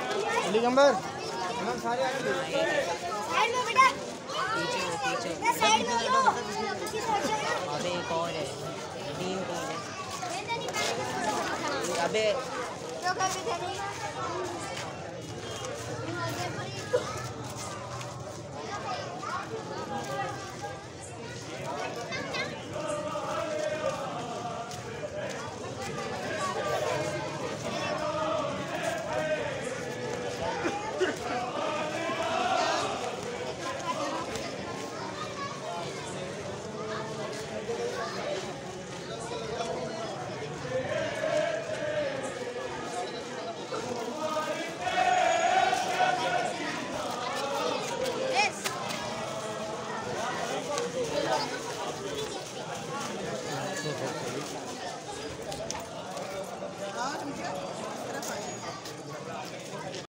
दिगंबर सारे आ गए साइड में बेटा पीछे साइड में लो अबे एक और है, 3 टीम है। अबे जो कर भी थे नहीं